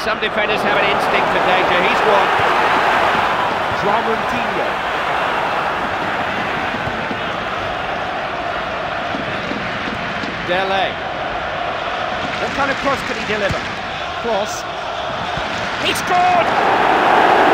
some defenders have an instinct for danger. He's one. João Moutinho. Dele. What kind of cross could he deliver? Cross. He scored!